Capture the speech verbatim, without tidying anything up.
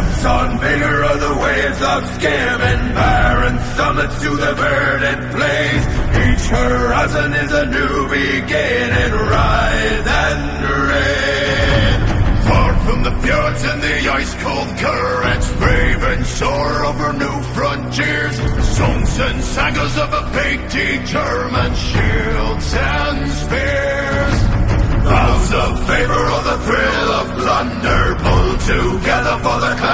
Ships on vigor of the waves of scamming, barren summits to the verdant blaze. Each horizon is a new beginning, rise and reign. Far from the fjords and the ice-cold currents, brave and soar over new frontiers. Songs and sagas of a fate determined, shields and spears. Vows of favor or the thrill of plunder, pull together for the